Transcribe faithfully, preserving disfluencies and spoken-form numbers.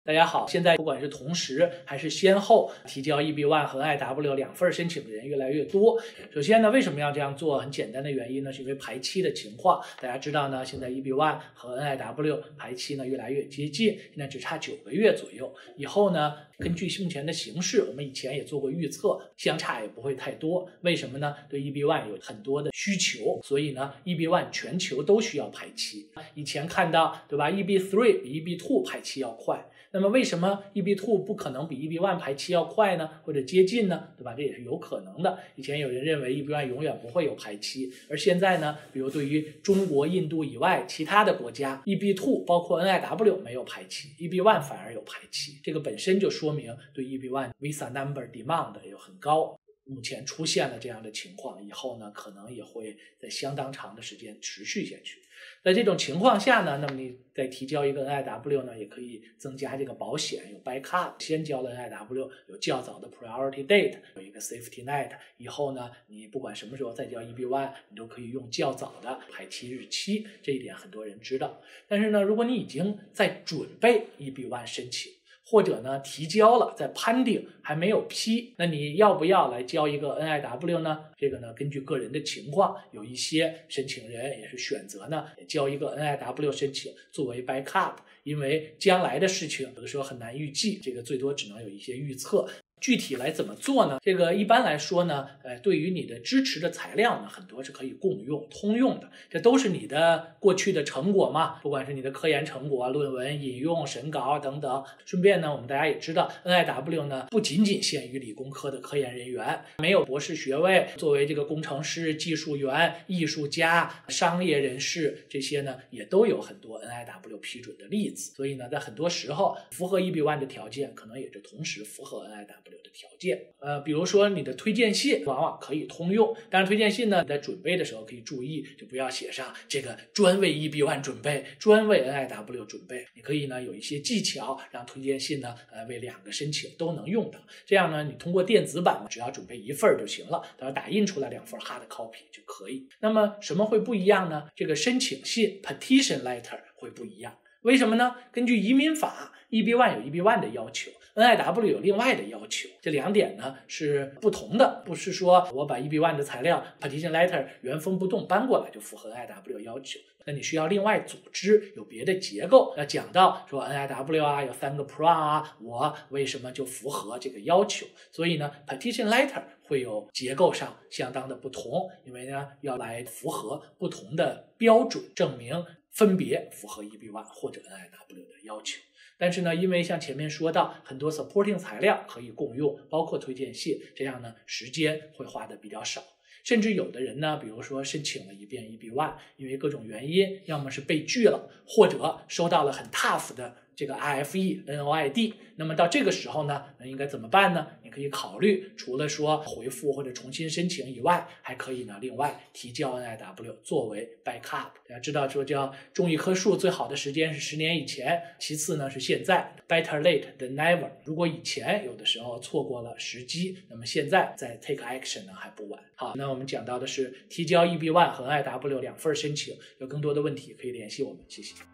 大家好，现在不管是同时还是先后提交 E B 一 和 N I W 两份申请的人越来越多。首先呢，为什么要这样做？很简单的原因呢，是因为排期的情况。大家知道呢，现在 E B 一 和 N I W 排期呢越来越接近，现在只差九个月左右。以后呢，根据目前的形势，我们以前也做过预测，相差也不会太多。为什么呢？对 E B 一 有很多的需求，所以呢 E B 一 全球都需要排期。以前看到对吧 ？E B 三 比 E B 二 排期要快。那么为什么 E B 二 不可能比 E B 一 排期要快呢？或者接近呢？对吧？这也是有可能的。以前有人认为 E B 一 永远不会有排期，而现在呢，比如对于中国、印度以外其他的国家 ，E B 二 包括 N I W 没有排期 ，E B 一 反而有排期。这个本身就说明对 E B 一 Visa Number Demand 有很高。目前出现了这样的情况，以后呢，可能也会在相当长的时间持续下去。在这种情况下呢，那么你再提交一个 N I W 呢，也可以增加这个保险，有 backup， 先交了 N I W， 有较早的 priority date， 有一个 safety net， 以后呢，你不管什么时候再交 E B 一， 你都可以用较早的排期日期，这一点很多人知道。但是呢，如果你已经在准备 E B 一 申请，或者呢提交了，在判定还没有批，那你要不要来交一个 N I W 呢？这个呢，根据个人的情况，有一些申请人也是选择呢交一个 N I W 申请作为 backup， 因为将来的事情有的时候很难预计，这个最多只能有一些预测。具体来怎么做呢？这个一般来说呢，呃，对于你的支持的材料呢，很多是可以共用、通用的，这都是你的过去的成果嘛，不管是你的科研成果、论文引用、审稿等等。顺便呢，我们大家也知道 ，N I W 呢不仅仅限于理工科的科研人员，没有博士学位，作为这个工程师、技术员、艺术家、商业人士这些呢，也都有很多 N I W 批准的例子。所以呢，在很多时候，符合 E B 一 的条件，可能也是同时符合 N I W。的条件，呃，比如说你的推荐信往往可以通用，当然推荐信呢，你在准备的时候可以注意，就不要写上这个专为 E B 一 准备，专为 N I W 准备。你可以呢有一些技巧，让推荐信呢，呃，为两个申请都能用到。这样呢，你通过电子版只要准备一份就行了，到时候打印出来两份 hard copy 就可以。那么什么会不一样呢？这个申请信 petition letter 会不一样。为什么呢？根据移民法 ，E B 一 有 E B 一 的要求 ，N I W 有另外的要求，这两点呢是不同的。不是说我把 E B 一 的材料 petition letter 原封不动搬过来就符合 N I W 要求，那你需要另外组织，有别的结构。要讲到说 N I W 啊，有三个 pron 啊，我为什么就符合这个要求？所以呢 ，petition letter 会有结构上相当的不同，因为呢要来符合不同的标准，证明分别符合 E B 一 或者 N I W 的要求。但是呢，因为像前面说到，很多 supporting 材料可以共用，包括推荐信，这样呢，时间会花的比较少。甚至有的人呢，比如说申请了一遍 E B 一， 因为各种原因，要么是被拒了，或者收到了很 tough 的这个 I F E、N O I D， 那么到这个时候呢，那应该怎么办呢？你可以考虑，除了说回复或者重新申请以外，还可以呢另外提交 N I W 作为 backup。大家知道说叫种一棵树最好的时间是十年以前，其次呢是现在 ，better late than never。如果以前有的时候错过了时机，那么现在再 take action 呢还不晚。好，那我们讲到的是提交 E B 一 和 N I W 两份申请，有更多的问题可以联系我们，谢谢。